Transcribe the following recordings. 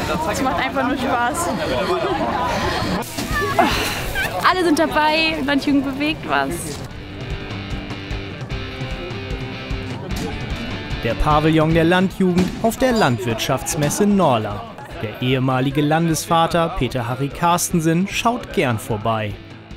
Es macht einfach nur Spaß. Alle sind dabei, Landjugend bewegt was. Der Pavillon der Landjugend auf der Landwirtschaftsmesse Norla. Der ehemalige Landesvater Peter Harry Carstensen schaut gern vorbei.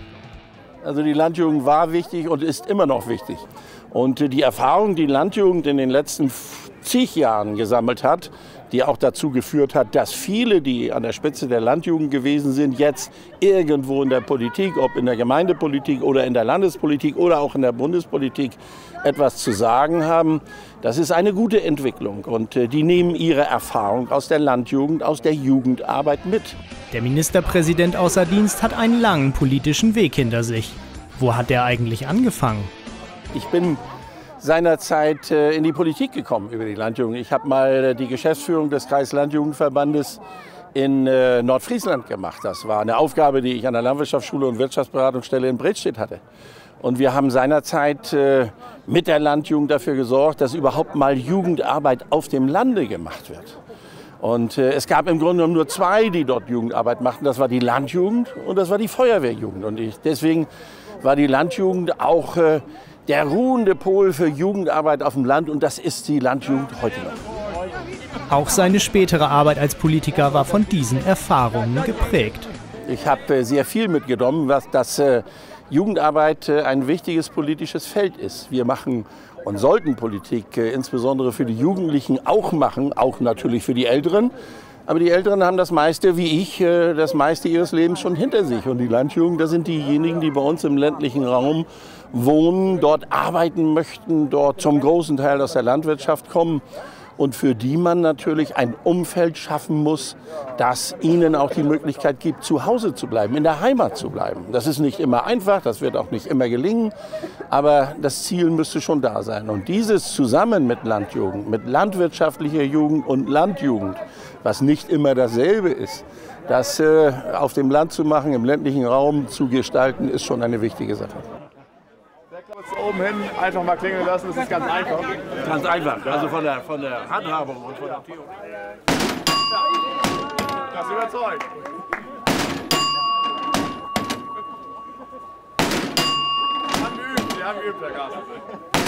Also die Landjugend war wichtig und ist immer noch wichtig. Und die Erfahrung, die Landjugend in den letzten zig Jahren gesammelt hat, die auch dazu geführt hat, dass viele, die an der Spitze der Landjugend gewesen sind, jetzt irgendwo in der Politik, ob in der Gemeindepolitik oder in der Landespolitik oder auch in der Bundespolitik etwas zu sagen haben. Das ist eine gute Entwicklung und die nehmen ihre Erfahrung aus der Landjugend, aus der Jugendarbeit mit. Der Ministerpräsident außer Dienst hat einen langen politischen Weg hinter sich. Wo hat er eigentlich angefangen? Ich bin seinerzeit in die Politik gekommen über die Landjugend. Ich habe mal die Geschäftsführung des Kreislandjugendverbandes in Nordfriesland gemacht. Das war eine Aufgabe, die ich an der Landwirtschaftsschule und Wirtschaftsberatungsstelle in Bredstedt hatte. Und wir haben seinerzeit mit der Landjugend dafür gesorgt, dass überhaupt mal Jugendarbeit auf dem Lande gemacht wird. Und es gab im Grunde genommen nur zwei, die dort Jugendarbeit machten. Das war die Landjugend und das war die Feuerwehrjugend. Und deswegen war die Landjugend auch der ruhende Pol für Jugendarbeit auf dem Land. Und das ist die Landjugend heute noch. Auch seine spätere Arbeit als Politiker war von diesen Erfahrungen geprägt. Ich habe sehr viel mitgenommen, dass Jugendarbeit ein wichtiges politisches Feld ist. Wir machen und sollten Politik insbesondere für die Jugendlichen auch machen, auch natürlich für die Älteren. Aber die Älteren haben das meiste, wie ich, das meiste ihres Lebens schon hinter sich. Und die Landjugend, das sind diejenigen, die bei uns im ländlichen Raum wohnen, dort arbeiten möchten, dort zum großen Teil aus der Landwirtschaft kommen. Und für die man natürlich ein Umfeld schaffen muss, das ihnen auch die Möglichkeit gibt, zu Hause zu bleiben, in der Heimat zu bleiben. Das ist nicht immer einfach, das wird auch nicht immer gelingen, aber das Ziel müsste schon da sein. Und dieses zusammen mit Landjugend, mit landwirtschaftlicher Jugend und Landjugend, was nicht immer dasselbe ist, das auf dem Land zu machen, im ländlichen Raum zu gestalten, ist schon eine wichtige Sache. Oben hin einfach mal klingeln lassen, das ist ganz einfach. Ganz einfach, also von der Handhabung und von der Theorie. Das überzeugt. Sie haben geübt, Herr Carstensen.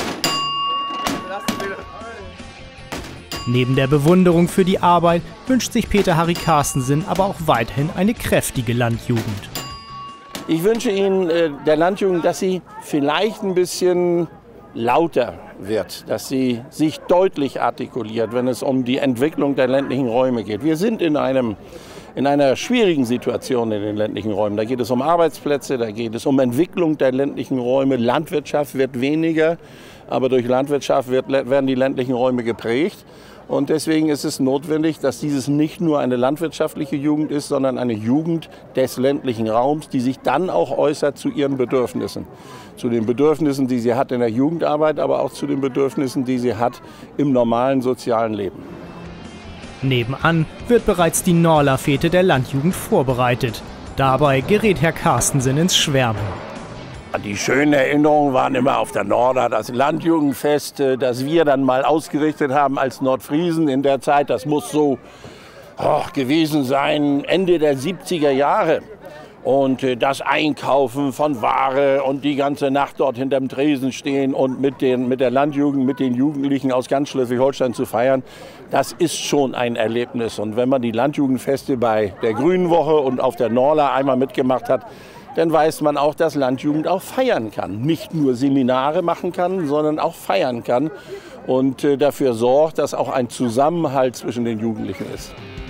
Neben der Bewunderung für die Arbeit wünscht sich Peter Harry Carstensen aber auch weiterhin eine kräftige Landjugend. Ich wünsche Ihnen, der Landjugend, dass sie vielleicht ein bisschen lauter wird, dass sie sich deutlich artikuliert, wenn es um die Entwicklung der ländlichen Räume geht. Wir sind in einer schwierigen Situation in den ländlichen Räumen. Da geht es um Arbeitsplätze, da geht es um Entwicklung der ländlichen Räume. Landwirtschaft wird weniger, aber durch Landwirtschaft werden die ländlichen Räume geprägt. Und deswegen ist es notwendig, dass dieses nicht nur eine landwirtschaftliche Jugend ist, sondern eine Jugend des ländlichen Raums, die sich dann auch äußert zu ihren Bedürfnissen. Zu den Bedürfnissen, die sie hat in der Jugendarbeit, aber auch zu den Bedürfnissen, die sie hat im normalen sozialen Leben. Nebenan wird bereits die Norla-Fete der Landjugend vorbereitet. Dabei gerät Herr Carstensen ins Schwärmen. Die schönen Erinnerungen waren immer auf der Norla, das Landjugendfest, das wir dann mal ausgerichtet haben als Nordfriesen in der Zeit. Das muss so gewesen sein, Ende der 70er Jahre. Und das Einkaufen von Ware und die ganze Nacht dort hinterm Tresen stehen und mit der Landjugend, mit den Jugendlichen aus ganz Schleswig-Holstein zu feiern, das ist schon ein Erlebnis. Und wenn man die Landjugendfeste bei der Grünen Woche und auf der Norla einmal mitgemacht hat, dann weiß man auch, dass Landjugend auch feiern kann. Nicht nur Seminare machen kann, sondern auch feiern kann und dafür sorgt, dass auch ein Zusammenhalt zwischen den Jugendlichen ist.